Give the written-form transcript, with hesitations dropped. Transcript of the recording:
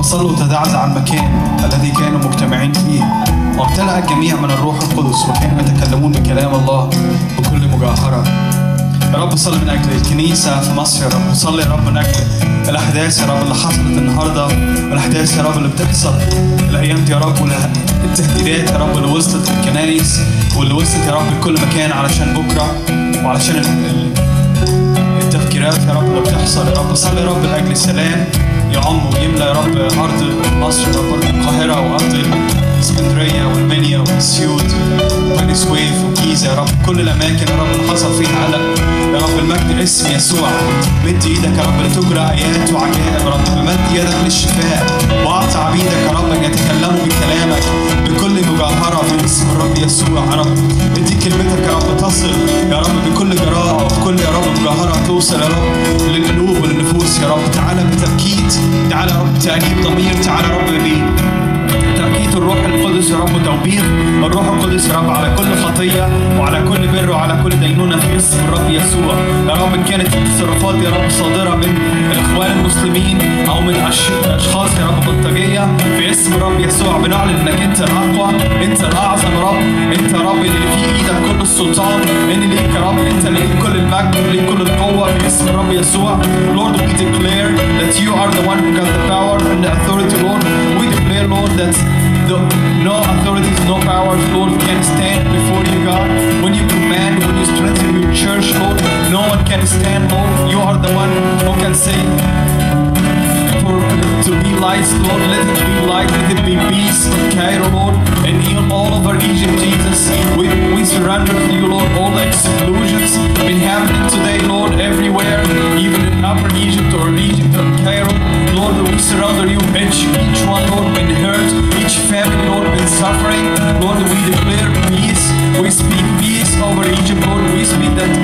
صلوا وتزعزع المكان الذي كانوا مجتمعين فيه، وامتلأ الجميع من الروح القدس، وكانوا يتكلمون بكلام الله بكل مجاهرة. يا رب صلي من أجل الكنيسة في مصر يا رب، وصلي يا رب من أجل الأحداث يا رب اللي حصلت النهاردة، والأحداث يا رب اللي بتحصل الأيام دي يا رب، والتهديدات يا رب اللي وصلت للكنايس واللي وصلت يا رب لكل مكان علشان بكرة وعلشان التفكيرات يا رب اللي بتحصل يا رب. صلي يا رب لأجل السلام يعم ويملى يا رب أرض مصر يا رب، أرض القاهرة وأرض اسكندرية والمنيا والسيوط وبني سويف وجيزة يا رب، كل الأماكن يا رب اللي حصل فيها قلق يا رب المجد اسم يسوع. مد إيدك يا رب لتجرى آيات وعجائب يا رب، بمد يدك للشفاء، وأعطى عبيدك يا رب أن يتكلموا بكلامك بكل مجاهرة في اسم الرب يسوع يا رب. ادي كلمتك يا رب تصل يا رب بكل جراءة وبكل يا رب مجاهرة، توصل يا رب للقلوب وللنفوس يا رب. تعالى بتبكيت، تعالى يا رب تأنيب ضمير، تعالى يا رب تبكيت الروح القدس يا رب، وتوبيخ الروح القدس يا رب على كل خطية وعلى كل بر وعلى كل دينونة في اسم الرب يسوع يا رب. إن كانت التصرفات يا رب صادرة من الإخوان المسلمين أو من أشخاص يا رب بلطجية، في اسم الرب يسوع بنعلن إنك أنت الأقوى، أنت الأعظم يا رب، أنت يا رب اللي في إيدك كل السلطان، إن ليك يا رب، أنت ليك كل المجد وليك كل القوة في اسم الرب يسوع. Lord, we declare that you are the one who got the power and the authority, Lord. We declare, Lord, that no authorities, no powers, Lord, can stand before you, God. When you command, when you strengthen your church, Lord, no one can stand, Lord. You are the one who can say to be light, Lord, let it be light, let it be peace in Cairo, Lord, and even all over Egypt, Jesus. We surrender to you, Lord, all the explosions been happening today, Lord, everywhere, even in Upper Egypt or Egypt or Cairo, Lord, we surrender you, each one, Lord, been hurt, each family, Lord, been suffering, Lord, we declare peace, we speak peace over Egypt, Lord, we speak that